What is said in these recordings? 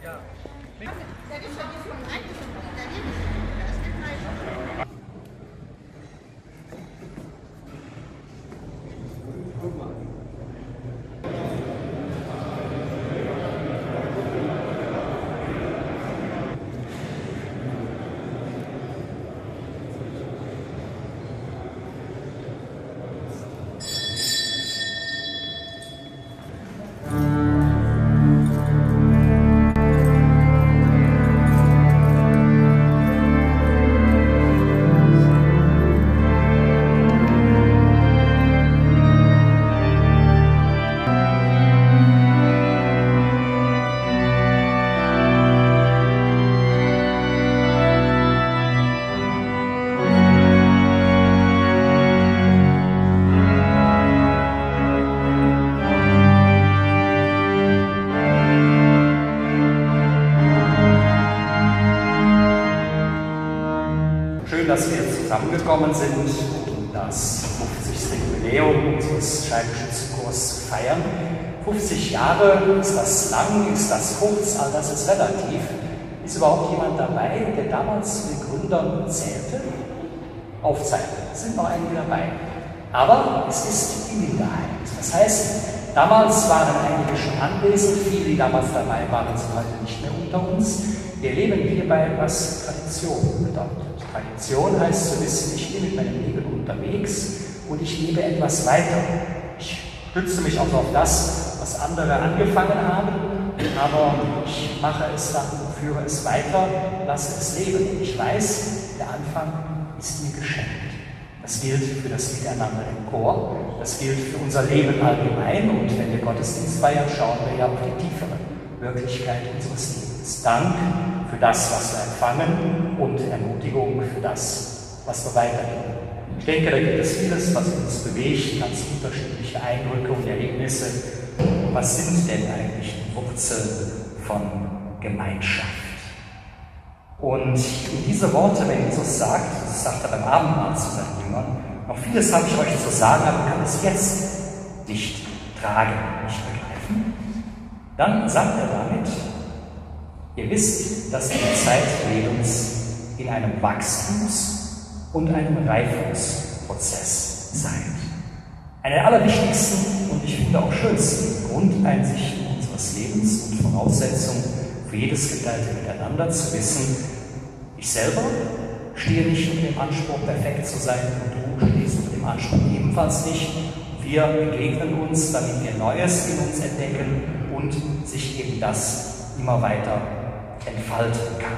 Dass wir zusammengekommen sind, um das 50. Jubiläum unseres Scheibenschützenchors zu feiern. 50 Jahre, ist das lang, ist das kurz, all das ist relativ. Ist überhaupt jemand dabei, der damals zu den Gründern zählte? Aufzeigen, es sind noch einige dabei. Aber es ist die Minderheit. Das heißt, damals waren einige schon anwesend, viele, die damals dabei waren, sind heute nicht mehr unter uns. Wir erleben hierbei, was Tradition bedeutet. Tradition heißt zu wissen, ich bin mit meinem Leben unterwegs und ich gebe etwas weiter. Ich stütze mich auch auf das, was andere angefangen haben, aber ich mache es dann, führe es weiter, lasse es leben. Ich weiß, der Anfang ist mir geschenkt. Das gilt für das Miteinander im Chor, das gilt für unser Leben allgemein und wenn wir Gottesdienst feiern, schauen wir ja auf die tiefere Wirklichkeit unseres Lebens. Dank für das, was wir empfangen und Ermutigung für das, was wir weitergeben. Ich denke, da gibt es vieles, was uns bewegt, ganz unterschiedliche Eindrücke und Erlebnisse. Was sind denn eigentlich die Wurzeln von Gemeinschaft? Und in diese Worte, wenn Jesus sagt, das sagt er beim Abendmahl zu seinen Jüngern, noch vieles habe ich euch zu sagen, aber kann es jetzt nicht tragen, nicht begreifen, dann sagt er damit, ihr wisst, dass ihr die Zeit Lebens in einem Wachstums- und einem Reifungsprozess seid. Eine der allerwichtigsten und ich finde auch schönsten Grundeinsichten unseres Lebens und Voraussetzung für jedes geteilte Miteinander zu wissen, ich selber stehe nicht unter dem Anspruch, perfekt zu sein und du stehst unter dem Anspruch ebenfalls nicht. Wir begegnen uns, damit wir Neues in uns entdecken und sich eben das immer weiter entfalten kann.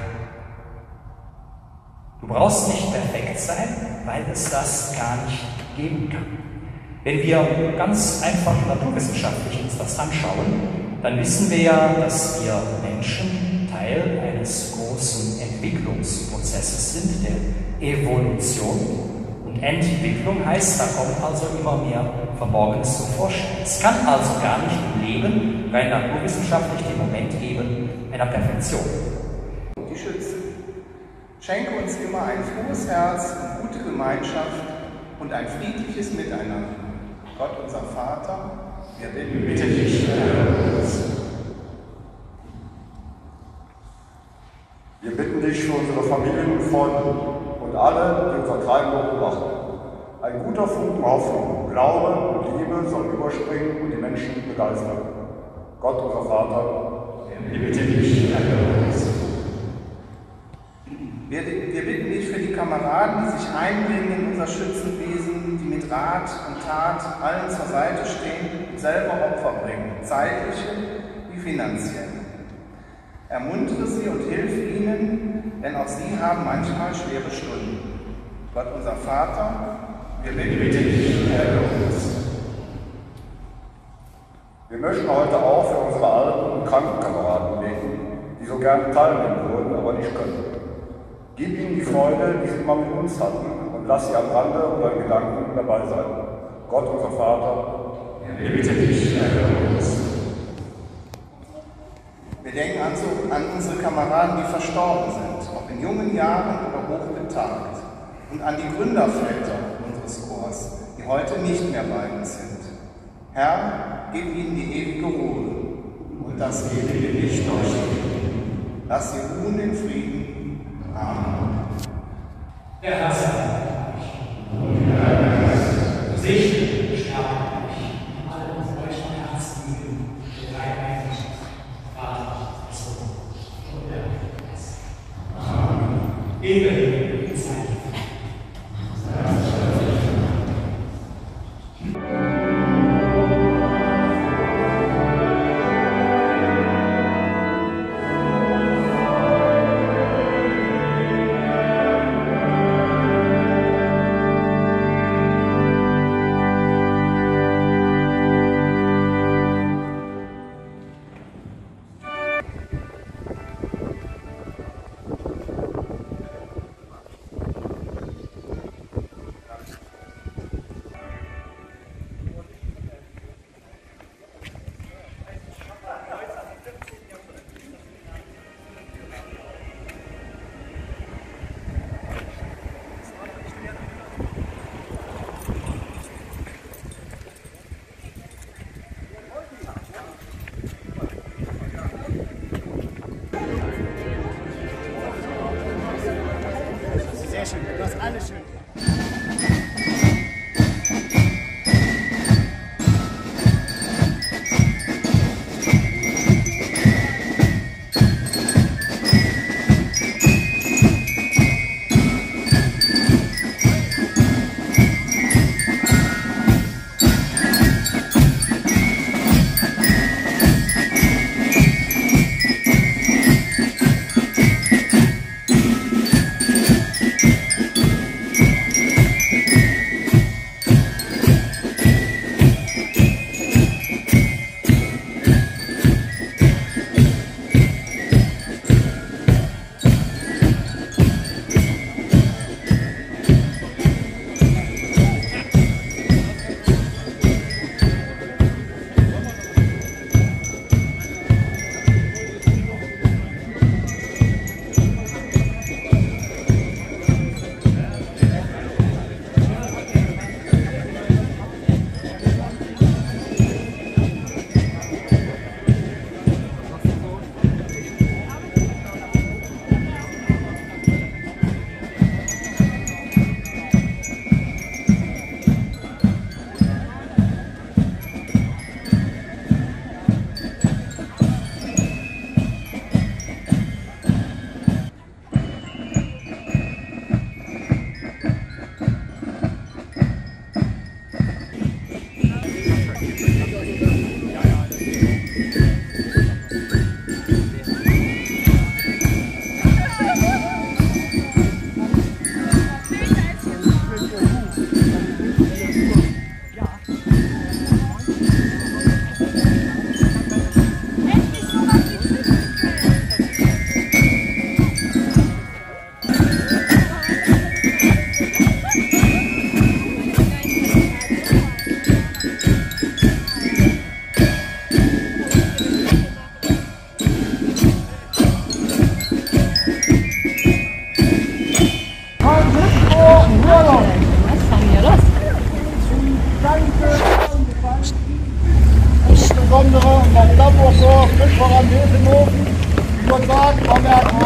Du brauchst nicht perfekt sein, weil es das gar nicht geben kann. Wenn wir ganz einfach naturwissenschaftlich uns das anschauen, dann wissen wir ja, dass wir Menschen Teil eines großen Entwicklungsprozesses sind, der Evolution. Und Entwicklung heißt, da kommt also immer mehr Verborgenes zum Vorschein. Es kann also gar nicht im Leben rein naturwissenschaftlich den Moment geben einer Perfektion. Die Schützen, schenke uns immer ein frohes Herz und gute Gemeinschaft und ein friedliches Miteinander. Gott, unser Vater, wir bitten dich, erhöre uns. Wir bitten dich für unsere Familien und Freunde und alle, die unser Treiben beobachten. Ein guter Funken Hoffnung, Glaube und Liebe soll überspringen und die Menschen begeistern. Gott, unser Vater, wir bitten dich, erhöre uns. Wir bitten dich für die Kameraden, die sich einbringen in unser Schützenwesen, die mit Rat und Tat allen zur Seite stehen und selber Opfer bringen, zeitliche wie finanziell. Ermuntere sie und hilf ihnen, denn auch sie haben manchmal schwere Stunden. Gott, unser Vater, wir bitten dich, erhöre uns. Wir möchten heute auch für unsere alten und kranken Kameraden beten, die so gerne teilnehmen würden, aber nicht können. Gib ihnen die Freude, die sie immer mit uns hatten, und lass sie am Rande oder in Gedanken dabei sein. Gott, unser Vater, wir bitten dich, erhöre uns. Wir denken an unsere Kameraden, die verstorben sind, ob in jungen Jahren oder hochbetagt, und an die Gründerväter unseres Chors, die heute nicht mehr bei uns sind. Herr, gib ihnen die ewige Ruhe und das ewige Licht leuchten. Lass sie ruhen in Frieden. Amen. Der Herr sei mit euch. Segne, stärke euch, alle euch von Herzen lieben, der Einheit, Vater, Sohn und der Heilige Geist. Amen. In der Zeit. Sehr schön, du hast alles schön. Insbesondere nach Dammwasser, frisch voran Wesenhofen, ich würde sagen, wir haben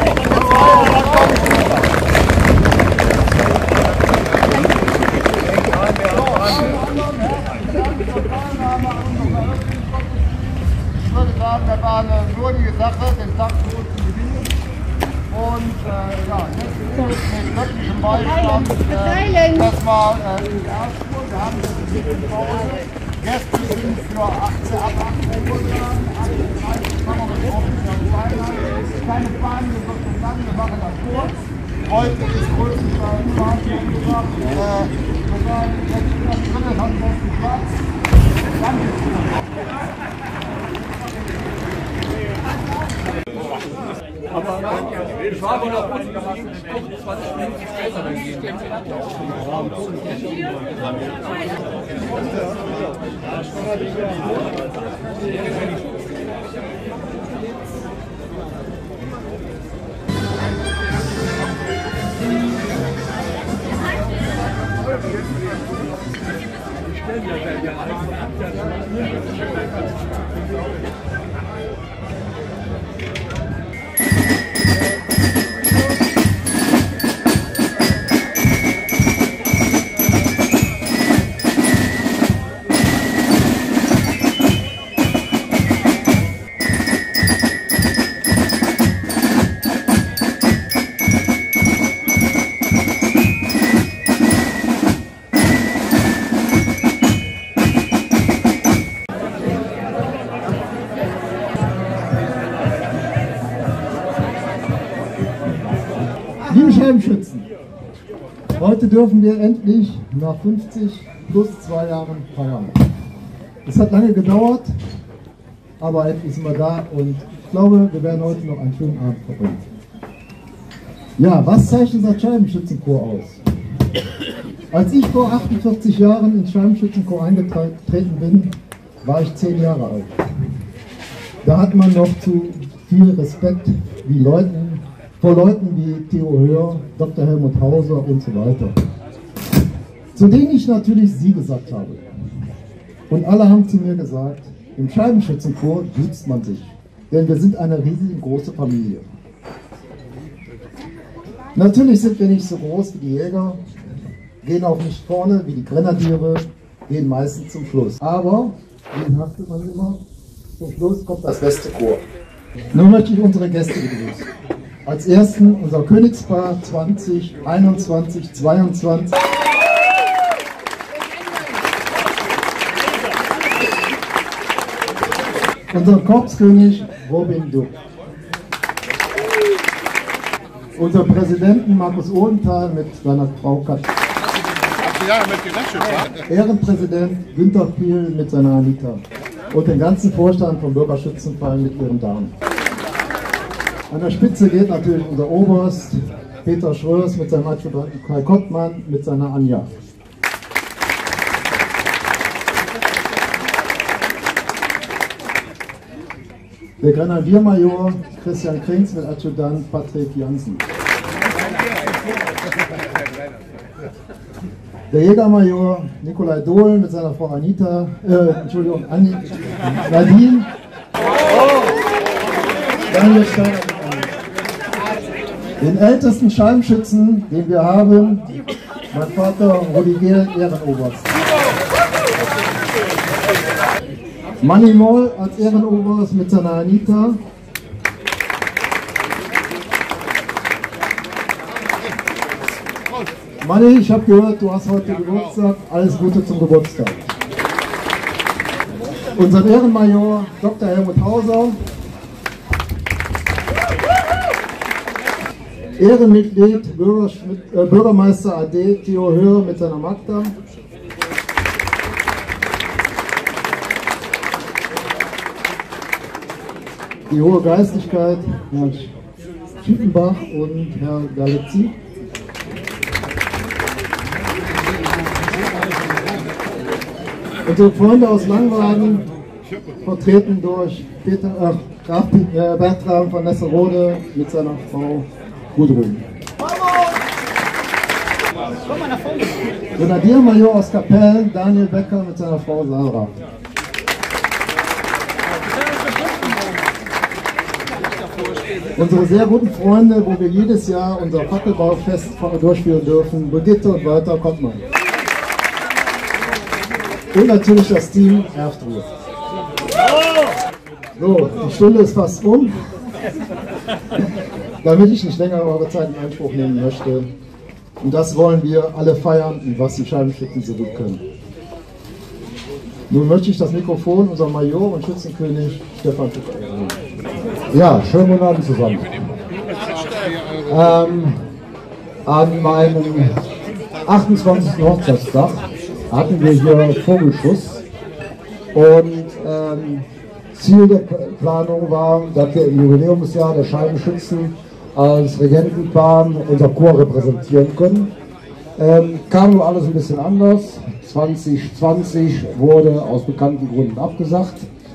ich würde sagen, das war eine würdige Sache, den Tag so zu gewinnen. Und ja, jetzt mit göttlichem Beistand, das war die Erstspur, wir haben jetzt die Pause. Gäste sind für 18 ab 18 Uhr dran, 18:30 kann man getroffen, wir haben keine Bahn, wir sind lang, wir machen das kurz. Heute ist größtenteils Fahrzeug gesagt, wir sagen, jetzt ist das dritte, haben wir besten Platz. Danke. Aber ich war wieder nach unten gegangen, 20 Minuten später dann gehen. Die stellen ja eigentlich Liebe Scheibenschützen, heute dürfen wir endlich nach 50 plus 2 Jahren feiern. Es hat lange gedauert, aber endlich sind wir da und ich glaube, wir werden heute noch einen schönen Abend verbringen. Ja, was zeichnet das Scheibenschützenchor aus? Als ich vor 48 Jahren ins Scheibenschützenchor eingetreten bin, war ich 10 Jahre alt. Da hat man noch zu viel Respekt vor Leuten wie Theo Höhr, Dr. Helmut Hauser und so weiter. Zu denen ich natürlich Sie gesagt habe. Und alle haben zu mir gesagt, im Scheibenschützenchor duzt man sich, denn wir sind eine riesengroße Familie. Natürlich sind wir nicht so groß wie die Jäger, gehen auch nicht vorne wie die Grenadiere, gehen meistens zum Schluss. Aber, wie sagte man immer, zum Schluss kommt das beste Chor. Nun möchte ich unsere Gäste begrüßen. Als ersten unser Königspaar 2021, 22. Unser Korpskönig Robin Duck. Unser Präsidenten Markus Odenthal mit seiner Frau Katja. Ehrenpräsident Günter Piel mit seiner Anita. Und den ganzen Vorstand vom Bürgerschützenverein mit ihren Damen. An der Spitze geht natürlich unser Oberst Peter Schröers mit seinem Adjutanten Kai Kottmann mit seiner Anja. Der Grenadiermajor Christian Krings mit Adjutant Patrick Jansen. Der Jägermajor Nikolai Dohl mit seiner Frau Anita, Nadine. Daniel Steiner. Den ältesten Scheibenschützen, den wir haben, mein Vater Rudi Gehl, Ehrenoberst. Manni Moll als Ehrenoberst mit seiner Anita. Manni, ich habe gehört, du hast heute Geburtstag. Alles Gute zum Geburtstag. Unser Ehrenmajor Dr. Helmut Hauser. Ehrenmitglied Bürgermeister AD Theo Höhr mit seiner Magda. Die hohe Geistlichkeit, Herr Schiepenbach und Herr Galizzi. Unsere Freunde aus Langwagen, vertreten durch Bertram von Nesserode mit seiner Frau Gudrun. Grenadiermajor aus Kapell, Daniel Becker mit seiner Frau Sarah. Unsere sehr guten Freunde, wo wir jedes Jahr unser Fackelbaufest durchführen dürfen, Brigitte und Walter Kottmann. Und natürlich das Team Erftruhe. So, die Stunde ist fast um. Damit ich nicht länger eure Zeit in Anspruch nehmen möchte. Und das wollen wir alle feiern, was die Scheibenschützen so gut können. Nun möchte ich das Mikrofon unserem Major und Schützenkönig Stefan Tucker eröffnen. Ja, schönen guten Abend zusammen. An meinem 28. Hochzeitstag hatten wir hier Vogelschuss und Ziel der Planung war, dass wir im Jubiläumsjahr der Scheibenschützen als Regentenpaar unser Chor repräsentieren können. Kam nur alles ein bisschen anders. 2020 wurde aus bekannten Gründen abgesagt,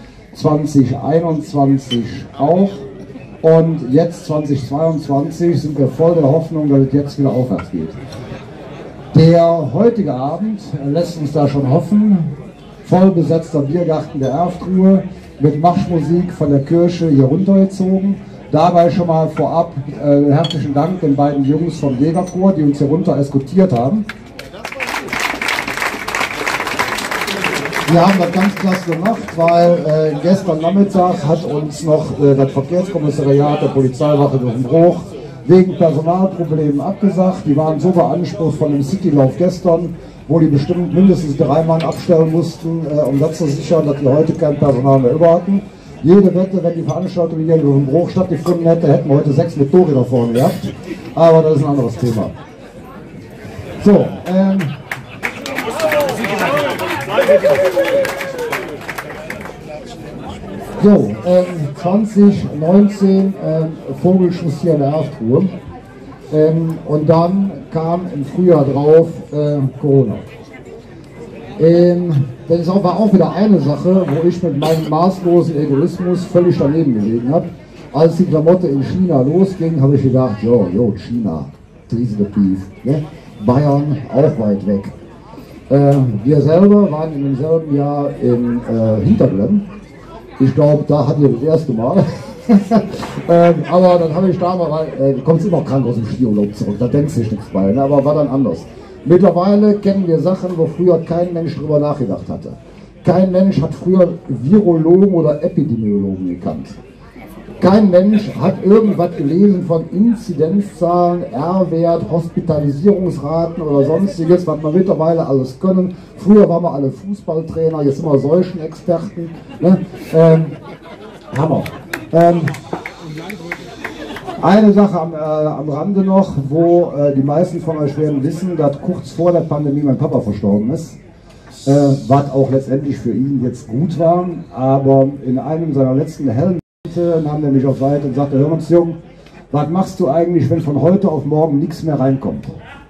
2021 auch und jetzt 2022 sind wir voll der Hoffnung, dass es jetzt wieder aufwärts geht. Der heutige Abend lässt uns da schon hoffen. Voll besetzter Biergarten der Erftruhe mit Marschmusik von der Kirche hier runtergezogen. Dabei schon mal vorab herzlichen Dank den beiden Jungs vom Jägerchor, die uns hier runter eskortiert haben. Wir haben das ganz klasse gemacht, weil gestern Nachmittag hat uns noch das Verkehrskommissariat der Polizeiwache Löwenbruch wegen Personalproblemen abgesagt. Die waren so beansprucht von dem Citylauf gestern, wo die bestimmt mindestens 3 Mann abstellen mussten, um das zu sichern, dass wir heute kein Personal mehr über hatten. Jede Wette, wenn die Veranstaltung hier in Löwenbruch stattgefunden hätte, hätten wir heute 6 Motorräder vorne gehabt. Aber das ist ein anderes Thema. So, 2019 Vogelschuss hier in der Erftruhe. Und dann kam im Frühjahr drauf Corona. Das war auch wieder eine Sache, wo ich mit meinem maßlosen Egoismus völlig daneben gelegen habe. Als die Klamotte in China losging, habe ich gedacht, jo, China, riesige Beef. Ne? Bayern auch weit weg. Wir selber waren in demselben Jahr in Hinterglemm. Ich glaube, da hatten wir das erste Mal. Aber dann habe ich da mal, du kommst immer krank aus dem Skiurlaub zurück, da denkst du dich nichts bei, ne? Aber war dann anders. Mittlerweile kennen wir Sachen, wo früher kein Mensch drüber nachgedacht hatte. Kein Mensch hat früher Virologen oder Epidemiologen gekannt. Kein Mensch hat irgendwas gelesen von Inzidenzzahlen, R-Wert, Hospitalisierungsraten oder sonstiges, was wir mittlerweile alles können. Früher waren wir alle Fußballtrainer, jetzt sind wir Seuchenexperten. Ne? Hammer. Eine Sache am Rande noch, wo die meisten von euch werden wissen, dass kurz vor der Pandemie mein Papa verstorben ist. Was auch letztendlich für ihn jetzt gut war, aber in einem seiner letzten hellen nahm er mich auf Seite und sagte, hör mal, Jung, was machst du eigentlich, wenn von heute auf morgen nichts mehr reinkommt?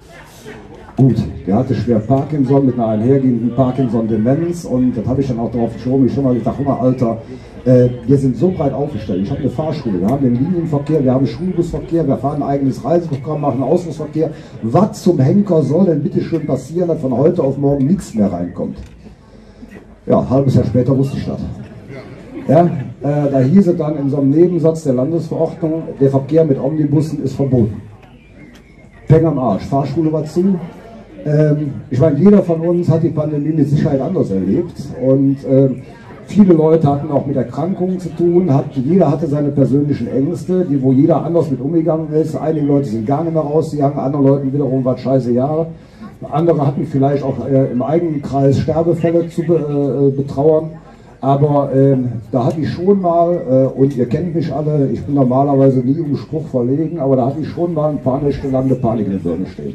Gut, der hatte schwer Parkinson mit einer einhergehenden Parkinson-Demenz und das habe ich dann auch darauf geschoben. Ich schon mal gesagt, guck mal, Alter, wir sind so breit aufgestellt. Ich habe eine Fahrschule, wir haben den Linienverkehr, wir haben Schulbusverkehr, wir fahren ein eigenes Reiseprogramm, machen Ausflugsverkehr. Was zum Henker soll denn bitte schön passieren, dass von heute auf morgen nichts mehr reinkommt? Ja, ein halbes Jahr später wusste ich das. Ja, da hieß es dann in so einem Nebensatz der Landesverordnung, der Verkehr mit Omnibussen ist verboten. Peng am Arsch, Fahrschule war zu. Ich meine, jeder von uns hat die Pandemie mit Sicherheit anders erlebt und viele Leute hatten auch mit Erkrankungen zu tun, jeder hatte seine persönlichen Ängste, wo jeder anders mit umgegangen ist. Einige Leute sind gar nicht mehr rausgegangen, andere Leute wiederum war scheiße Jahre. Andere hatten vielleicht auch im eigenen Kreis Sterbefälle zu betrauern. Aber da hatte ich schon mal, und ihr kennt mich alle, ich bin normalerweise nie um Spruch verlegen, aber da hatte ich schon mal ein paar Nächte lang eine Panik in der Birne stehen.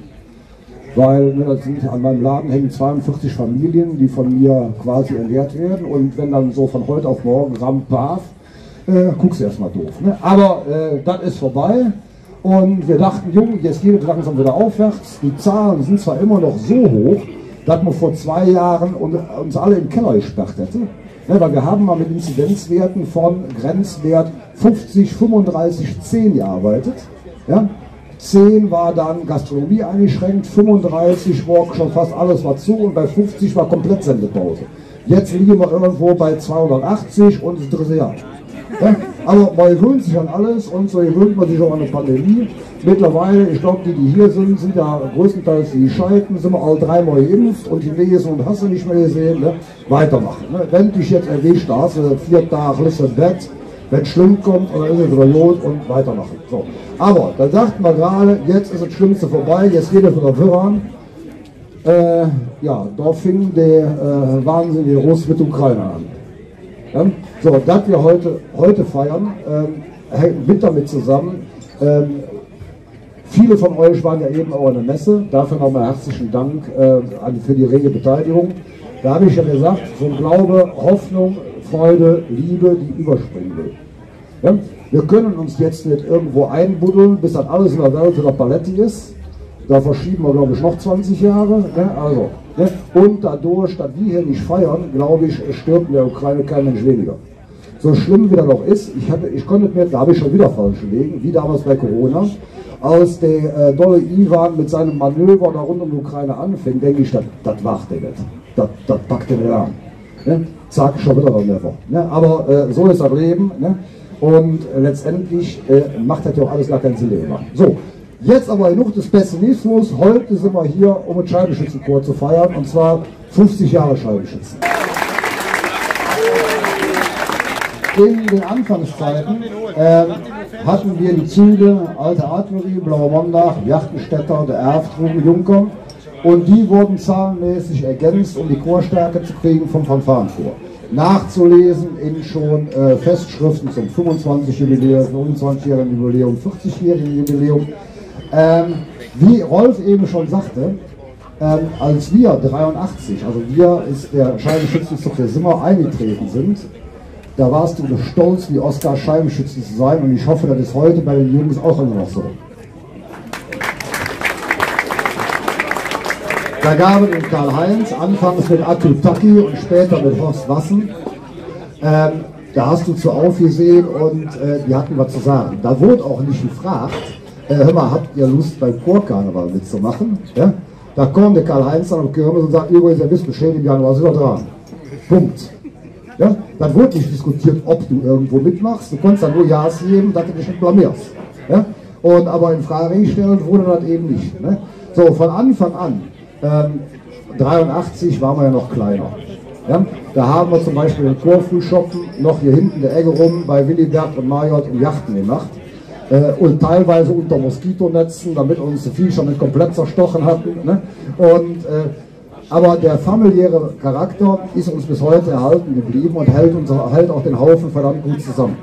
Weil an meinem Laden hängen 42 Familien, die von mir quasi ernährt werden und wenn dann so von heute auf morgen rampaf, guckst du erstmal doof. Ne? Aber das ist vorbei und wir dachten, Junge, jetzt geht es langsam wieder aufwärts. Die Zahlen sind zwar immer noch so hoch, dass man vor 2 Jahren uns alle im Keller gesperrt hätte. Ja, weil wir haben mal mit Inzidenzwerten von Grenzwert 50, 35, 10 gearbeitet. Ja? 10 war dann Gastronomie eingeschränkt, 35 war schon fast alles war zu und bei 50 war komplett Sendepause. Jetzt liegen wir irgendwo bei 280 und das dritte Jahr. Ja? Aber man gewöhnt sich an alles und so gewöhnt man sich auch an eine Pandemie. Mittlerweile, ich glaube, die hier sind, sind ja größtenteils die Scheiten, sind wir alle 3-mal geimpft und die lesen und hast du nicht mehr gesehen, ne? Weitermachen. Ne? Wenn dich jetzt erwischt, da hast du 4 Tage, liegst im Bett, wenn es schlimm kommt, dann ist es wieder Not und weitermachen. So. Aber da sagt man gerade, jetzt ist das Schlimmste vorbei, jetzt geht es wieder voran. Ja, da fing der wahnsinnige Russ mit Ukraine an. Ja? So, das wir heute feiern, hängt mit damit zusammen. Viele von euch waren ja eben auch in der Messe, dafür nochmal herzlichen Dank für die rege Beteiligung. Da habe ich ja gesagt, so ein Glaube, Hoffnung, Freude, Liebe, die überspringen will. Ja? Wir können uns jetzt nicht irgendwo einbuddeln, bis dann alles in der Welt in der Palette ist. Da verschieben wir, glaube ich, noch 20 Jahre. Ne? Also, ne? Und dadurch, dass wir hier nicht feiern, glaube ich, stirbt in der Ukraine kein Mensch weniger. So schlimm wie das noch ist, ich konnte mir, da habe ich schon wieder falsch gelegen, wie damals bei Corona, als der dolle Ivan mit seinem Manöver da rund um die Ukraine anfängt, denke ich, das macht er nicht. Das packt er nicht an. Ne? Zack, schon wieder noch never. Ne? Aber so ist das Leben. Ne? Und letztendlich macht das ja auch alles gar keinen Sinn mehr. So, jetzt aber genug des Pessimismus. Heute sind wir hier, um ein Scheibenschützenchor zu feiern, und zwar 50 Jahre Scheibenschützen. In den Anfangszeiten hatten wir die Züge Alte Artillerie, Blauer Montag, Jachtenstädter, der Erftruhe, Junker, und die wurden zahlenmäßig ergänzt, um die Chorstärke zu kriegen vom Fanfarenchor. Nachzulesen in schon Festschriften zum 25-Jubiläum, 25-jährigen Jubiläum, 40-jährigen Jubiläum. Wie Rolf eben schon sagte, als wir 83, also wir ist der Scheibenschützenzug der Simmer eingetreten sind, da warst du stolz, wie Oskar Scheibenschützen zu sein, und ich hoffe, das ist heute bei den Jungs auch immer noch so. Da gab es den Karl-Heinz, anfangs mit Atul Taki und später mit Horst Wassen. Da hast du zu aufgesehen und die hatten was zu sagen. Da wurde auch nicht gefragt, hör mal, habt ihr Lust beim Chorkarneval mitzumachen? Ja? Da kommt der Karl-Heinz an und sagt, übrigens, ihr wisst Bescheid, im Januar sind wir dran. Punkt. Ja? Dann wurde nicht diskutiert, ob du irgendwo mitmachst. Du konntest dann nur Ja's geben, dass du dich nicht blamierst. Ja? Und aber in Frage gestellt wurde das eben nicht. Ne? So, von Anfang an, 83 waren wir ja noch kleiner. Ja? Da haben wir zum Beispiel den Chorfrühschoppen noch hier hinten der Ecke rum bei Willibert und Majot im Yachten gemacht. Und teilweise unter Moskitonetzen, damit uns die Viecher nicht komplett zerstochen hatten. Ne? Und, aber der familiäre Charakter ist uns bis heute erhalten geblieben und hält auch den Haufen verdammt gut zusammen.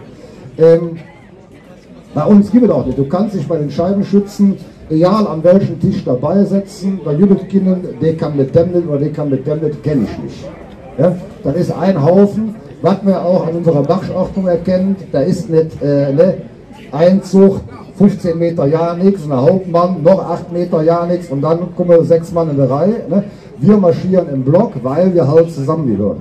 Bei uns gibt es auch nicht. Du kannst dich bei den Scheibenschützen, egal an welchen Tisch dabei setzen, bei Jüdetkinnen, der kann mit dem nicht oder der kann mit dem nicht, kenne ich nicht. Ja? Das ist ein Haufen, was man auch an unserer Marschachtung erkennt, da ist nicht Einzug, 15 Meter ja nichts, ein Hauptmann, noch 8 Meter ja nichts und dann kommen 6 Mann in der Reihe. Ne? Wir marschieren im Block, weil wir halt zusammengehören.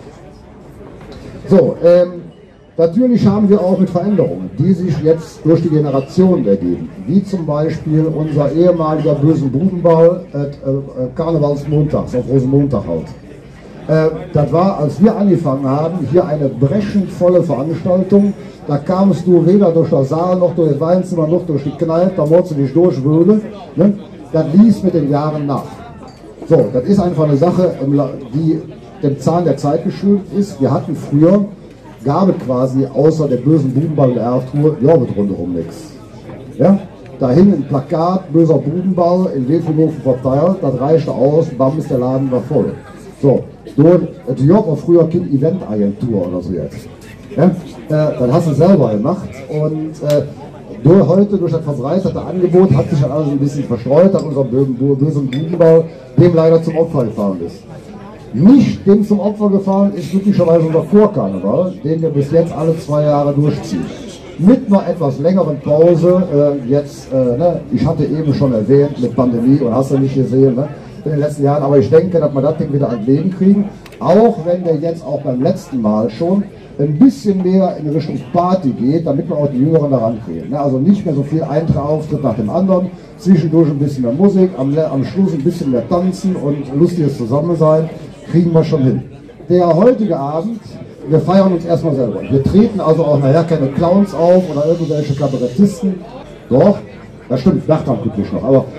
So, natürlich haben wir auch mit Veränderungen, die sich jetzt durch die Generationen ergeben, wie zum Beispiel unser ehemaliger bösen Bubenball Karnevalsmontags auf Rosenmontag halt. Das war, als wir angefangen haben, hier eine brechend volle Veranstaltung. Da kamst du weder durch den Saal, noch durch das Weinzimmer, noch durch die Kneipe, da musst du dich durchwühlen. Ne? Das ließ mit den Jahren nach. So, das ist einfach eine Sache, die dem Zahn der Zeit geschuldet ist. Wir hatten früher, gab es quasi außer der bösen Bubenball der Erftour, ja, mit rundherum nichts. Ja? Da hing ein Plakat, böser Bubenball, in Wefelhofen verteilt, das reichte aus, bam, ist der Laden war voll. So, die Job war früher kein Eventagentur oder so jetzt. Ja? Das hast du selber gemacht und heute durch das verbreitete Angebot hat sich dann alles ein bisschen verstreut, dass unser bösen Bubenball dem leider zum Opfer gefallen ist. Nicht dem zum Opfer gefallen ist glücklicherweise unser Chorkarneval, den wir bis jetzt alle 2 Jahre durchziehen. Mit einer etwas längeren Pause, ne, ich hatte eben schon erwähnt, mit Pandemie und hast du nicht gesehen, ne, in den letzten Jahren, aber ich denke, dass wir das Ding wieder ans Leben kriegen, auch wenn wir jetzt auch beim letzten Mal schon ein bisschen mehr in Richtung Party geht, damit wir auch die Jüngeren daran kriegen. Also nicht mehr so viel Auftritt nach dem anderen, zwischendurch ein bisschen mehr Musik, am Schluss ein bisschen mehr Tanzen und lustiges Zusammensein, kriegen wir schon hin. Der heutige Abend, wir feiern uns erstmal selber. Wir treten also auch nachher keine Clowns auf oder irgendwelche Kabarettisten. Doch, das stimmt, Nachtrag glücklich noch, aber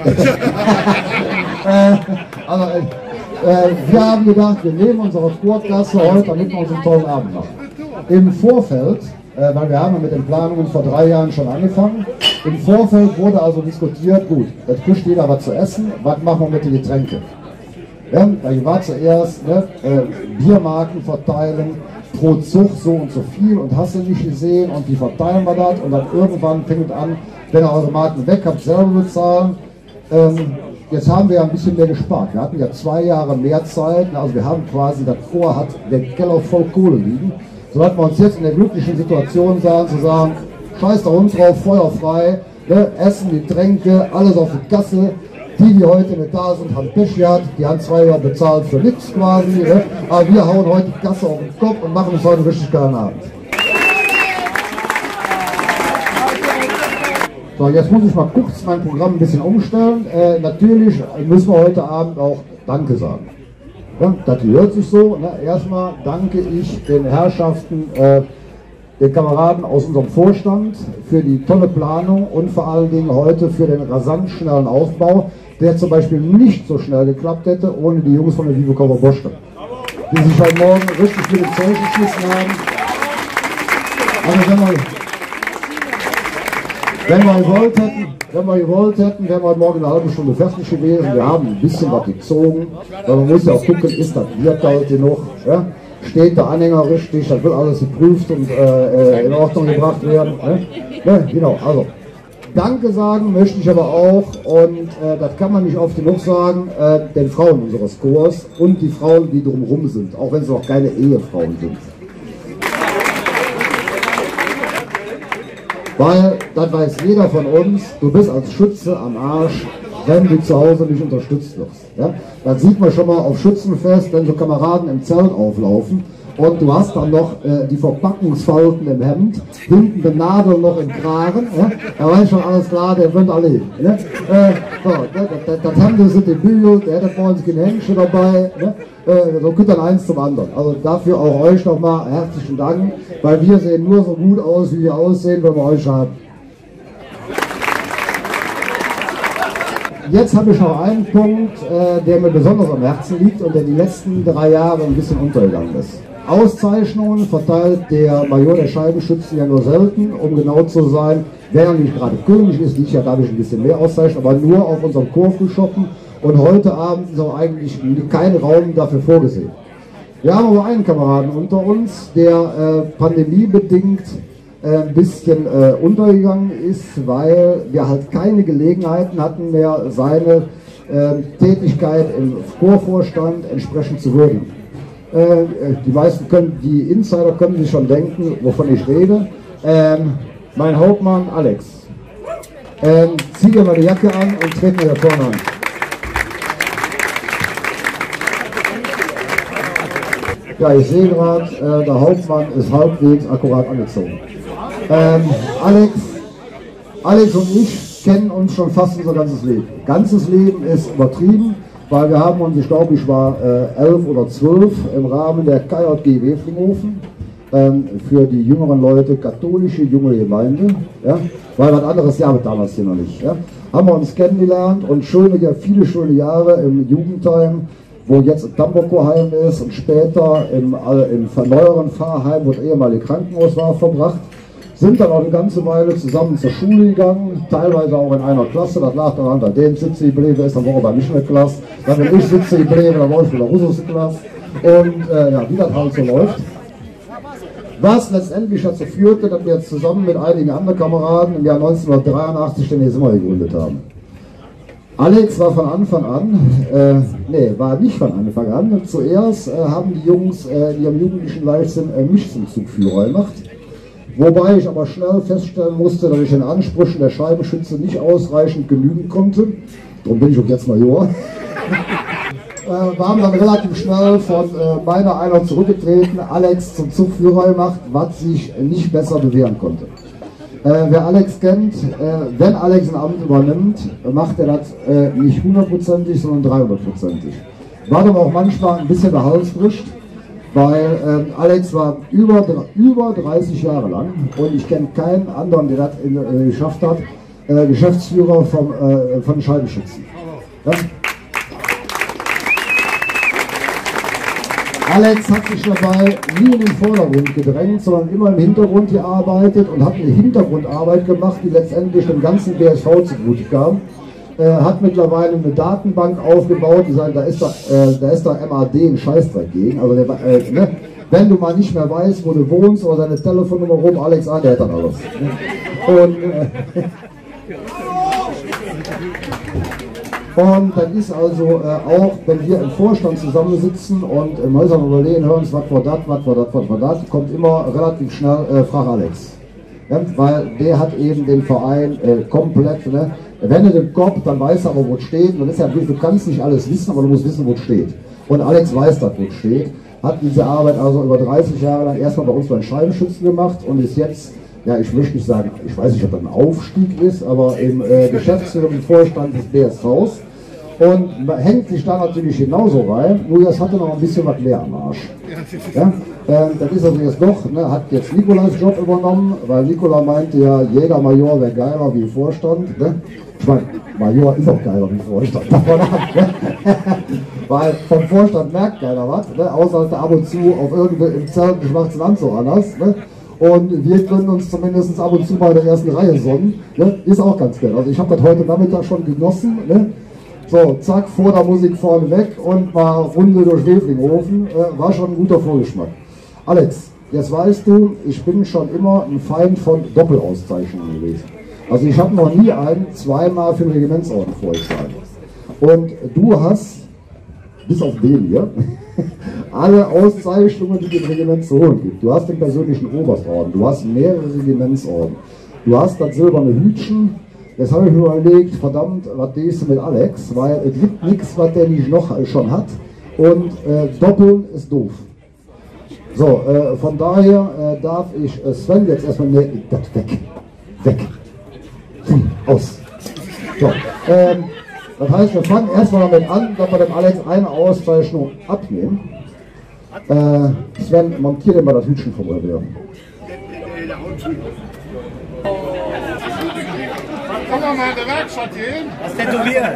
wir haben gedacht, wir nehmen unsere Sportklasse heute, damit wir uns einen tollen Abend machen. Im Vorfeld, weil wir haben mit den Planungen vor 3 Jahren schon angefangen, im Vorfeld wurde also diskutiert, gut, jetzt kriegt jeder was zu essen, was machen wir mit den Getränken? Ja, da war zuerst Biermarken verteilen, pro Zug so und so viel und hast du nicht gesehen und die verteilen wir das und dann irgendwann fängt es an, wenn ihr eure Marken weg habt, selber bezahlen. Jetzt haben wir ja ein bisschen mehr gespart. Wir hatten ja 2 Jahre mehr Zeit, also wir haben quasi, das Chor hat den Keller voll Kohle liegen, sodass wir uns jetzt in der glücklichen Situation sahen, zu sagen, scheiß da uns drauf, Feuer frei, ne, Essen, Getränke, alles auf die Kasse. Die heute mit da sind, haben Pech gehabt, die haben 2 Jahre bezahlt für nichts quasi, ne? Aber wir hauen heute die Kasse auf den Kopf und machen uns heute einen richtig geilen Abend. So, jetzt muss ich mal kurz mein Programm ein bisschen umstellen. Natürlich müssen wir heute Abend auch Danke sagen. Ja, das gehört sich so. Ne? Erstmal danke ich den Herrschaften, den Kameraden aus unserem Vorstand für die tolle Planung und vor allen Dingen heute für den rasant schnellen Aufbau, der zum Beispiel nicht so schnell geklappt hätte, ohne die Jungs von der Vivo Cover Bosch, die sich heute Morgen richtig mit dem Zeug geschmissen haben. Also wenn wir gewollt hätten, wären wir heute Morgen eine halbe Stunde fertig gewesen. Wir haben ein bisschen was gezogen, weil man muss ja auch gucken, ist das Bier kalt genug, ja? Steht der Anhänger richtig, das wird alles geprüft und in Ordnung gebracht werden. Ne? Ja, genau, also Danke sagen möchte ich aber auch, und das kann man nicht oft genug sagen, den Frauen unseres Chors und die Frauen, die drumherum sind, auch wenn sie noch keine Ehefrauen sind. Weil, das weiß jeder von uns, du bist als Schütze am Arsch, wenn du zu Hause nicht unterstützt wirst. Ja? Das sieht man schon mal auf Schützenfest, wenn so Kameraden im Zelt auflaufen und du hast dann noch die Verpackungsfalten im Hemd, hinten die Nadel noch im Kragen, ja? Da weiß schon alles klar, der wird erleben. Ne? Das Hemd sind die Bügel, der hätte vor uns keine Händchen dabei. Ne? So kommt dann eins zum anderen. Also dafür auch euch nochmal herzlichen Dank, weil wir sehen nur so gut aus, wie wir aussehen, wenn wir euch haben. Jetzt habe ich noch einen Punkt, der mir besonders am Herzen liegt und der die letzten 3 Jahre ein bisschen untergegangen ist. Auszeichnungen verteilt der Major der Scheibenschützen ja nur selten, um genau zu sein, wer ja nicht gerade König ist, liegt ja dadurch ein bisschen mehr Auszeichnung, aber nur auf unserem Chorfrühschoppen. Und heute Abend ist auch eigentlich kein Raum dafür vorgesehen. Wir haben aber einen Kameraden unter uns, der pandemiebedingt ein bisschen untergegangen ist, weil wir halt keine Gelegenheiten hatten mehr, seine Tätigkeit im Chorvorstand entsprechend zu würdigen. Die meisten die Insider können sich schon denken, wovon ich rede. Mein Hauptmann Alex, zieh dir mal die Jacke an und trete mir da vorne an. Ja, ich sehe gerade, der Hauptmann ist halbwegs akkurat angezogen. Alex und ich kennen uns schon fast unser ganzes Leben. Ganzes Leben ist übertrieben, weil wir haben uns, ich glaube, ich war 11 oder 12 im Rahmen der KJG Weflinghofen für die jüngeren Leute, katholische junge Gemeinde, ja, weil was anderes gab es damals hier noch nicht. Ja, haben wir uns kennengelernt und viele schöne Jahre im Jugendheim, wo jetzt ein Tambourchorheim ist und später im neueren Pfarrheim, wo das ehemalige Krankenhaus war, verbracht. Sind dann auch eine ganze Weile zusammen zur Schule gegangen, teilweise auch in einer Klasse. Das lag daran, dass dem sitze geblieben ist, dann war er bei mich in der Klasse. Dann bin ich sitze geblieben, dann war ich wieder Russus in der Klasse. Und ja, wie das halt so läuft. Was letztendlich dazu führte, dass wir jetzt zusammen mit einigen anderen Kameraden im Jahr 1983 den ESMA gegründet haben. Alex war von Anfang an, war nicht von Anfang an. Zuerst haben die Jungs in ihrem jugendlichen Leichtsinn mich zum Zugführer gemacht. Wobei ich aber schnell feststellen musste, dass ich den Ansprüchen der Scheibenschütze nicht ausreichend genügen konnte. Darum bin ich auch jetzt Major. Wir haben dann relativ schnell von meiner Einheit zurückgetreten, Alex zum Zugführer gemacht, was sich nicht besser bewähren konnte. Wer Alex kennt, wenn Alex ein Amt übernimmt, macht er das nicht 100%, sondern 300%. War aber auch manchmal ein bisschen der Hals bricht, weil Alex war über 30 Jahre lang, und ich kenne keinen anderen, der das geschafft hat, Geschäftsführer von Scheibenschützen. Ja? Alex hat sich dabei nie in den Vordergrund gedrängt, sondern immer im Hintergrund gearbeitet und hat eine Hintergrundarbeit gemacht, die letztendlich dem ganzen BSV zugute kam. Hat mittlerweile eine Datenbank aufgebaut, die sagt, da ist der MAD ein Scheißdreck gegen. Also wenn du mal nicht mehr weißt, wo du wohnst oder deine Telefonnummer rum, Alex an, der hat dann alles. Und das ist also auch, wenn wir im Vorstand zusammensitzen und im Häusern überlegen, hören uns, was war das, kommt immer relativ schnell, frag Alex. Ja, weil der hat eben den Verein komplett, ne? Wenn er den Kopf, dann weiß er aber, wo es steht. Und das ist ja, du kannst nicht alles wissen, aber du musst wissen, wo es steht. Und Alex weiß das, wo es steht. Hat diese Arbeit also über 30 Jahre lang erstmal bei uns beim Scheibenschützen gemacht und ist jetzt, ja, ich möchte nicht sagen, ich weiß nicht, ob das ein Aufstieg ist, aber im geschäftsführenden Vorstand des BSVs. Und hängt sich da natürlich genauso rein, nur das hatte noch ein bisschen was mehr am Arsch. Ja? Das ist also jetzt doch, ne, hat jetzt Nikolais Job übernommen, weil Nikola meinte ja, jeder Major wäre geiler wie Vorstand. Ne? Ich meine, Major ist auch geiler wie Vorstand, davon ab. Ne? Weil vom Vorstand merkt keiner was, ne? Außer dass er ab und zu auf im Zelt einen schwarzen Anzug anders. Ne? Und wir können uns zumindest ab und zu mal in der ersten Reihe sonnen. Ne? Ist auch ganz geil. Also ich habe das heute Nachmittag schon genossen. Ne? So, zack, vor der Musik vorne weg und mal Runde durch Weflinghofen. War schon ein guter Vorgeschmack. Alex, jetzt weißt du, ich bin schon immer ein Feind von Doppelauszeichnungen gewesen. Also ich habe noch nie einen zweimal für den Regimentsorden vorgeschlagen. Und du hast, bis auf den hier, alle Auszeichnungen, die es im Regiment zu holen gibt. Du hast den persönlichen Oberstorden, du hast mehrere Regimentsorden, du hast das silberne Hütchen. Jetzt habe ich mir überlegt, verdammt, was tust du mit Alex, weil es gibt nichts, was der nicht noch schon hat. Und doppeln ist doof. So, von daher darf ich Sven jetzt erstmal, das weg, aus. So, das heißt, wir fangen erstmal damit an, dass wir dem Alex eine Auszeichnung abnehmen. Sven, montier dir mal das Hütchen vom Revier. Komm mal in der Werkstatt hin. Was tätowiert?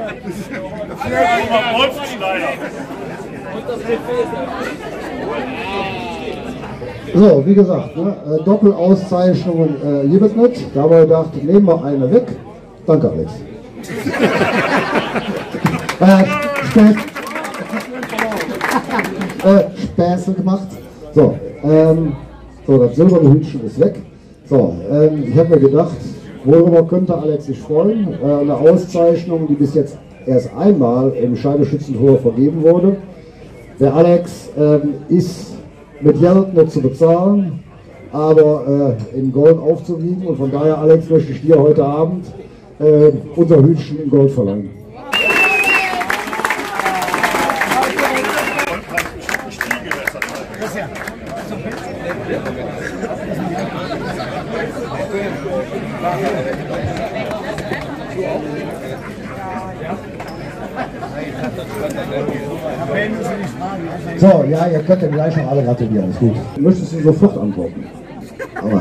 So, wie gesagt, ne, Doppelauszeichnungen gibt es nicht. Da haben wir gedacht, nehmen wir eine weg. Danke, Alex. Späße gemacht. So, das silberne Hütchen ist weg. So, ich habe mir gedacht, worüber könnte Alex sich freuen? Eine Auszeichnung, die bis jetzt erst einmal im Scheibenschützentor vergeben wurde. Der Alex ist mit Geld nicht zu bezahlen, aber in Gold aufzuwiegen. Und von daher, Alex, möchte ich dir heute Abend unser Hütchen in Gold verleihen. So, ja, ihr könnt ja gleich noch alle gratulieren, ist gut. Möchtest du sofort antworten? Aber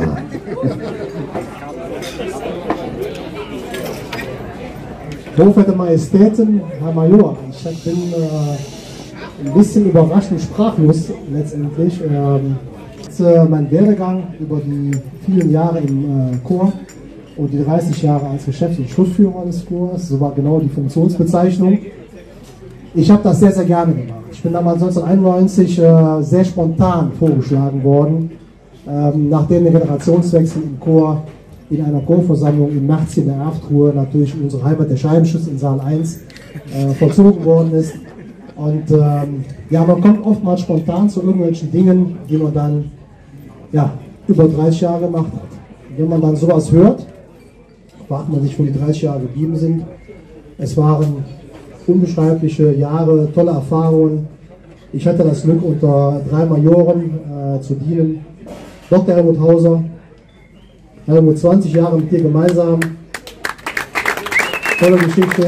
Hochverehrte Majestäten, Herr Major, ich bin ein bisschen überrascht und sprachlos letztendlich. Mein Werdegang über die vielen Jahre im Chor und die 30 Jahre als Geschäfts- und Schriftführer des Chors, so war genau die Funktionsbezeichnung. Ich habe das sehr, sehr gerne gemacht. Ich bin damals 1991 sehr spontan vorgeschlagen worden, nachdem der Generationswechsel im Chor in einer Chorversammlung im März in der Erftruhe natürlich in unserer Heimat der Scheibenschütze in Saal 1 vollzogen worden ist. Und ja, man kommt oftmals spontan zu irgendwelchen Dingen, die man dann ja, über 30 Jahre gemacht hat. Wenn man dann sowas hört, fragt man sich, wo die 30 Jahre geblieben sind. Es waren unbeschreibliche Jahre, tolle Erfahrungen. Ich hatte das Glück, unter 3 Majoren zu dienen. Dr. Helmut Hauser, Helmut, 20 Jahre mit dir gemeinsam. Tolle Geschichte.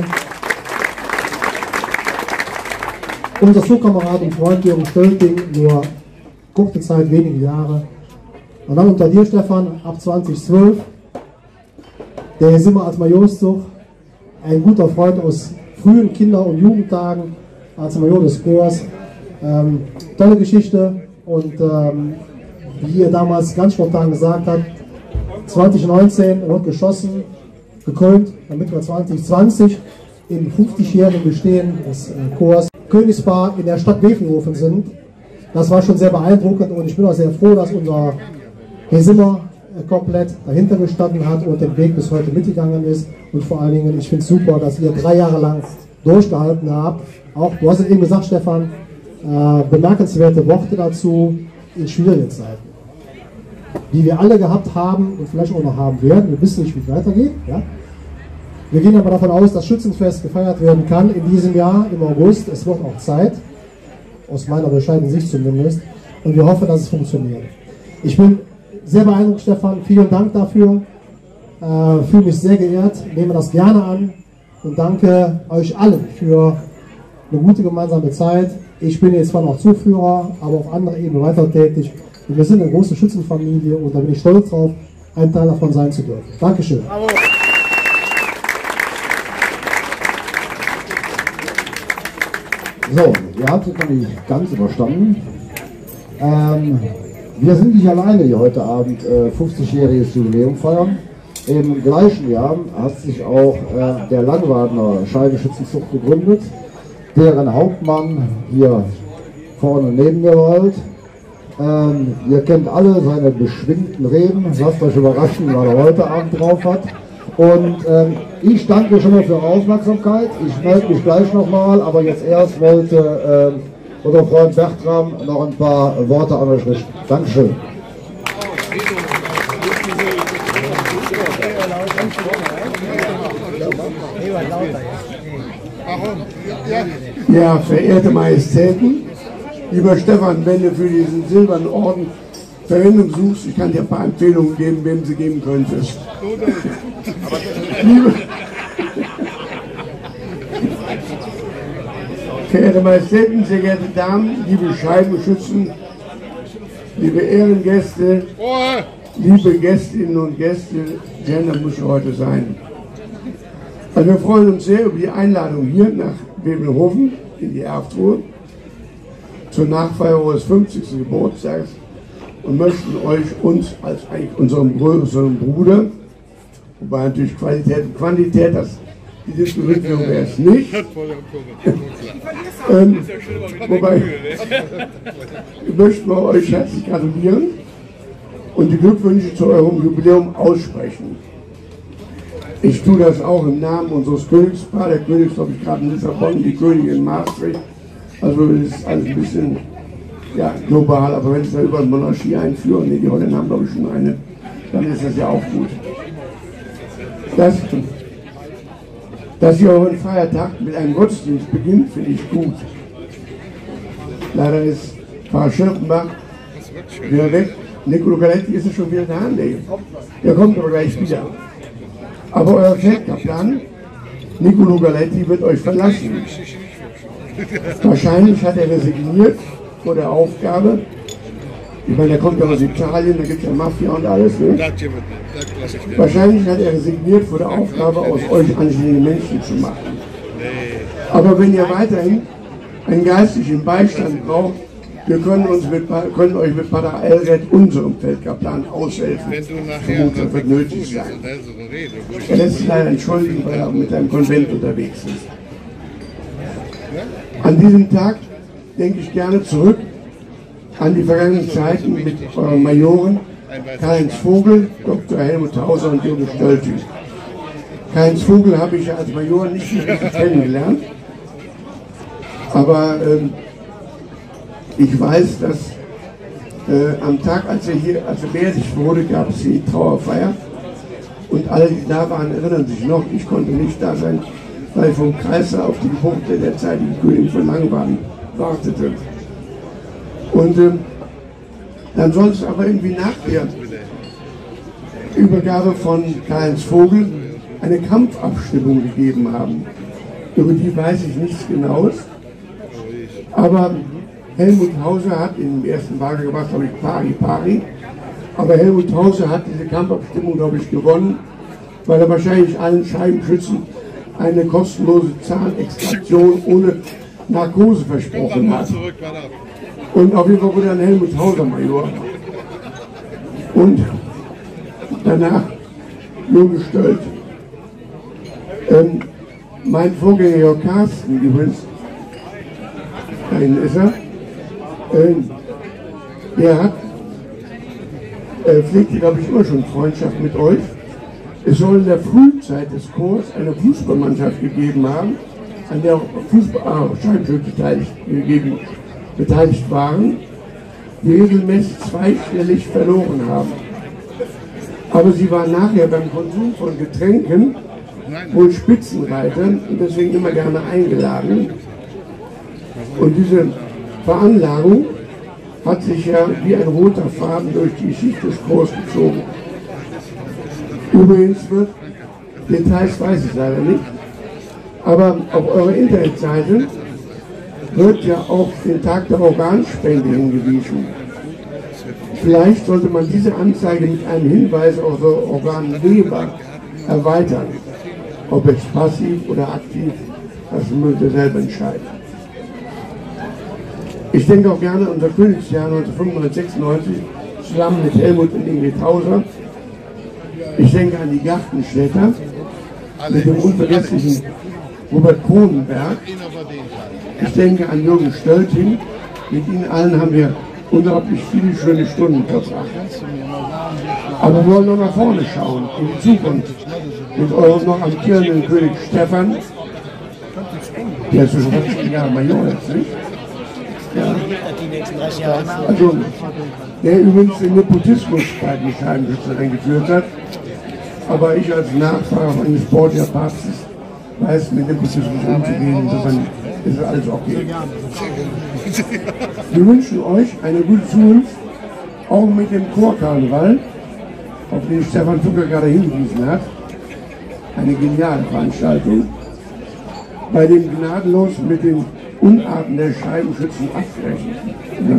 Unser Flugkamerad und Freund Jürgen Stölting, nur kurze Zeit, wenige Jahre. Und dann unter dir, Stefan, ab 2012, der hier sind wir als Majorszug, ein guter Freund aus frühen Kinder- und Jugendtagen als Major des Chors. Tolle Geschichte und wie ihr damals ganz spontan gesagt habt, 2019 wird geschossen, gekrönt, damit wir 2020 im 50-jährigen Bestehen des Chors Königspaar in der Stadt Wevelhofen sind. Das war schon sehr beeindruckend und ich bin auch sehr froh, dass unser Herr Simmer komplett dahinter gestanden hat und den Weg bis heute mitgegangen ist. Und vor allen Dingen, ich finde es super, dass ihr 3 Jahre lang durchgehalten habt. Auch, du hast es eben gesagt, Stefan, bemerkenswerte Worte dazu in schwierigen Zeiten, die wir alle gehabt haben und vielleicht auch noch haben werden. Wir wissen nicht, wie es weitergeht. Ja? Wir gehen aber davon aus, dass Schützenfest gefeiert werden kann in diesem Jahr, im August. Es wird auch Zeit, aus meiner bescheidenen Sicht zumindest. Und wir hoffen, dass es funktioniert. Ich bin sehr beeindruckt, Stefan. Vielen Dank dafür. Fühle mich sehr geehrt, nehme das gerne an und danke euch allen für eine gute gemeinsame Zeit. Ich bin jetzt zwar noch Zuführer, aber auf anderer Ebene weiter tätig. Und wir sind eine große Schützenfamilie und da bin ich stolz drauf, ein Teil davon sein zu dürfen. Dankeschön. Bravo. So, ihr habt es noch nicht ganz überstanden. Wir sind nicht alleine hier heute Abend 50-jähriges Jubiläum feiern. Im gleichen Jahr hat sich auch der Langwadener Scheibenschützenzug gegründet, deren Hauptmann hier vorne neben mir weilt. Ihr kennt alle seine beschwingten Reden, lasst euch überraschen, was er heute Abend drauf hat. Und ich danke schon mal für eure Aufmerksamkeit. Ich melde mich gleich nochmal, aber jetzt erst wollte unser Freund Bertram noch ein paar Worte an euch richten. Dankeschön. Ja, verehrte Majestäten, lieber Stefan, wenn du für diesen silbernen Orden Verwendung suchst, ich kann dir ein paar Empfehlungen geben, wem sie geben könntest. Verehrte Majestäten, sehr geehrte Damen, liebe Scheibenschützen, liebe Ehrengäste, liebe Gästinnen und Gäste, Gender muss heute sein. Also wir freuen uns sehr über die Einladung hier nach Webelhofen in die Erftruhe zur Nachfeier eures 50. Geburtstags und möchten uns als eigentlich unserem größeren Bruder, wobei natürlich Qualität und Quantität, die Diskussion wäre es nicht, wobei möchten wir euch herzlich gratulieren und die Glückwünsche zu eurem Jubiläum aussprechen. Ich tue das auch im Namen unseres Königspaars. Der König ist, glaube ich, gerade in Lissabon, die Königin in Maastricht. Also das ist alles ein bisschen global, aber wenn es da über eine Monarchie einführen, die Holländer haben, glaube ich, schon eine, dann ist das ja auch gut. Dass ihr euren Feiertag mit einem Gottesdienst beginnt, finde ich gut. Leider ist Pfarrer Schirkenbach wieder weg. Nicolo Galetti ist schon wieder da? Nee. Der kommt aber gleich wieder. Aber euer Feldkaplan, Nicolo Galetti, wird euch verlassen. Wahrscheinlich hat er resigniert vor der Aufgabe. Ich meine, der kommt ja aus Italien, da gibt es ja Mafia und alles. Ne? Wahrscheinlich hat er resigniert vor der Aufgabe, aus euch anständige Menschen zu machen. Aber wenn ihr weiterhin einen geistlichen Beistand braucht, wir können euch mit Pater Elred, unserem Feldkaplan, aushelfen. Das wird nötig sein. Er lässt sich leider entschuldigen, weil er mit einem Konvent unterwegs ist. An diesem Tag denke ich gerne zurück an die vergangenen Zeiten mit euren Majoren Karl-Heinz Vogel, Dr. Helmut Hauser und Jürgen Stölting. Karl-Heinz Vogel habe ich ja als Major nicht richtig kennengelernt, aber ich weiß, dass am Tag, als er beerdigt wurde, gab es die Trauerfeier und alle, die da waren, erinnern sich noch, ich konnte nicht da sein, weil vom Kreißsaal auf die Geburt der derzeitigen Königin von Langenbaden wartete. Und dann soll es aber irgendwie nach der Übergabe von Karl-Heinz Vogel eine Kampfabstimmung gegeben haben. Über die weiß ich nichts Genaues, aber Helmut Hauser hat in dem ersten Wahlgang gemacht, glaube ich, Pari. Aber Helmut Hauser hat diese Kampfabstimmung, glaube ich, gewonnen, weil er wahrscheinlich allen Scheibenschützen eine kostenlose Zahnextraktion ohne Narkose versprochen hat. Und auf jeden Fall wurde dann Helmut Hauser Major. Und danach Jürgen Stölting. Mein Vorgänger Jörg Carsten übrigens, da hinten ist er, der hat, pflegte, glaube ich, immer schon Freundschaft mit euch. Es soll in der Frühzeit des Chors eine Fußballmannschaft gegeben haben, an der auch Scheibenschützen beteiligt waren, die regelmäßig zweistellig verloren haben. Aber sie waren nachher beim Konsum von Getränken wohl Spitzenreitern und deswegen immer gerne eingeladen. Und diese Veranlagung hat sich ja wie ein roter Faden durch die Geschichte des Chors gezogen. Übrigens wird, Details weiß ich leider nicht, aber auf eurer Internetseite wird ja auf den Tag der Organspende hingewiesen. Vielleicht sollte man diese Anzeige mit einem Hinweis auf so Organgeber erweitern. Ob jetzt passiv oder aktiv, das müsst ihr selber entscheiden. Ich denke auch gerne an unser Königsjahr 1995, zusammen mit Helmut und Ingrid Hauser. Ich denke an die Gartenstädter mit dem unvergesslichen Robert Kronenberg. Ich denke an Jürgen Stölting. Mit ihnen allen haben wir unglaublich viele schöne Stunden verbracht. Aber wir wollen noch nach vorne schauen, in die Zukunft. mit eurem noch amtierenden König Stefan, der ist schon 15 Jahre Major jetzt, nicht? Ja. Also, der übrigens den Nepotismus bei den Scheibenschützen eingeführt hat, aber ich als Nachfahre eines Borgia-Papstes weiß, mit Nepotismus umzugehen, insofern ist alles okay. Wir wünschen euch eine gute Zukunft, auch mit dem Chorkarneval, auf den Stefan Zucker gerade hingewiesen hat. Eine geniale Veranstaltung, bei dem gnadenlos mit den Unarten der Scheibenschützen abgerechnet wird.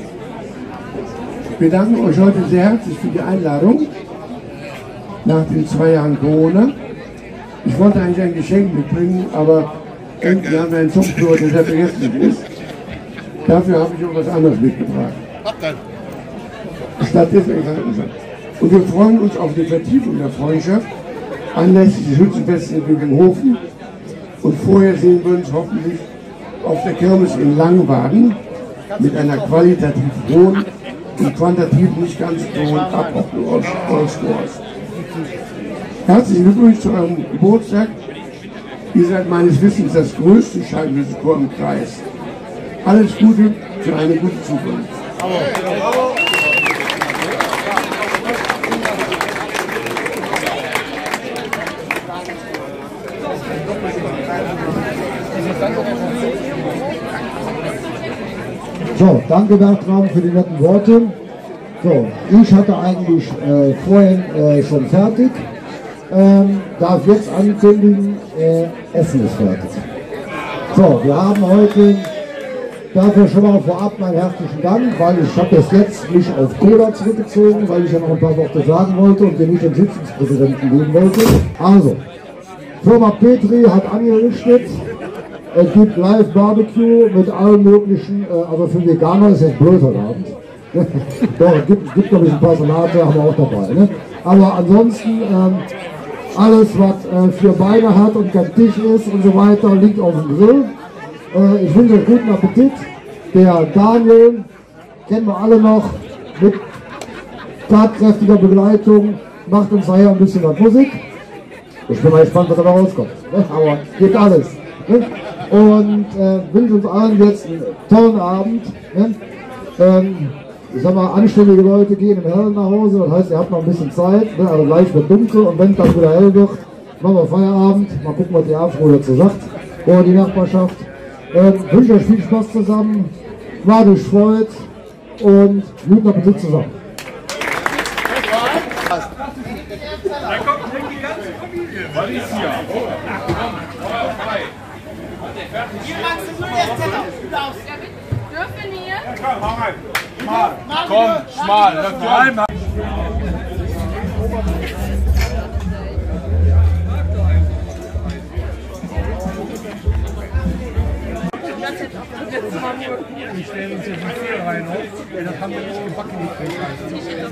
Wir danken euch heute sehr herzlich für die Einladung nach den 2 Jahren Corona. Ich wollte eigentlich ein Geschenk mitbringen, aber irgendwie haben wir einen Zungenflur, der sehr vergesslich ist. Dafür habe ich auch was anderes mitgebracht. Stattdessen enthalten sein. Und wir freuen uns auf die Vertiefung der Freundschaft anlässlich des Schützenfestes in Lügenhofen. Und vorher sehen wir uns hoffentlich auf der Kirmes in Langwagen mit einer qualitativ hohen und quantitativ nicht ganz so hohen Abordnung eures Scores. Herzlichen Glückwunsch zu eurem Geburtstag. Ihr seid meines Wissens das größte Scheibenschützenchor im Kreis. Alles Gute für eine gute Zukunft. So, danke Bertram für die netten Worte. So, ich hatte eigentlich vorhin schon fertig. Darf jetzt ankündigen, Essen ist fertig. So, wir haben heute dafür schon mal vorab meinen herzlichen Dank, weil ich habe das jetzt mich auf Cola zurückgezogen, weil ich ja noch ein paar Worte sagen wollte und den nicht den Sitzungspräsidenten geben wollte. Also, Firma Petri hat angerichtet. Es gibt Live Barbecue mit allen möglichen, aber für Veganer ist es blöd heute Abend. Doch, es gibt noch ein bisschen Personate, haben wir auch dabei. Ne? Aber ansonsten, alles was 4 Beine hat und kein Tisch ist und so weiter, liegt auf dem Grill. Ich wünsche euch guten Appetit. Der Daniel, kennen wir alle noch, mit tatkräftiger Begleitung, macht uns nachher ein bisschen was Musik. Ich bin mal gespannt, was da rauskommt. Ne? Aber geht alles. Ne? Und wünsche uns allen jetzt einen tollen Abend. Ne? Ich sag mal, anständige Leute gehen im Hellen nach Hause, das heißt, ihr habt noch ein bisschen Zeit, ne? Also gleich wird dunkel und wenn es dann wieder hell wird, machen wir Feierabend, mal gucken, was die Abendschule dazu sagt, oder die Nachbarschaft. Wünsche euch viel Spaß zusammen, war euch freut und guten Appetit zusammen. Was ist hier? Dürfen hier? Komm, schmal. Wir stellen uns jetzt ein Feuer rein auf. Das haben wir nicht gebacken gekriegt.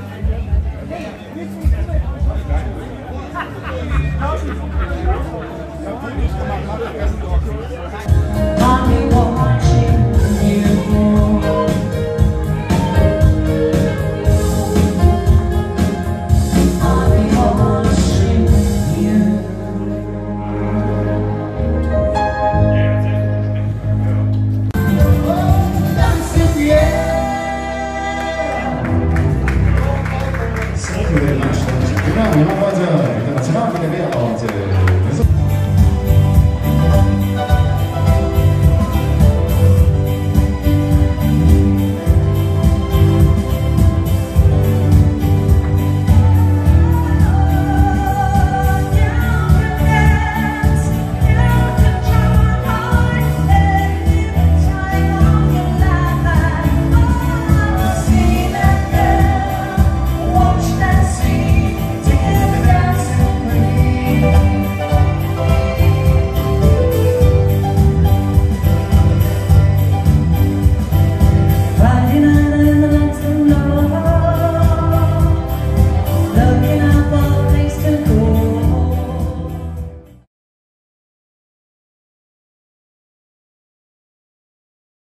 Ja,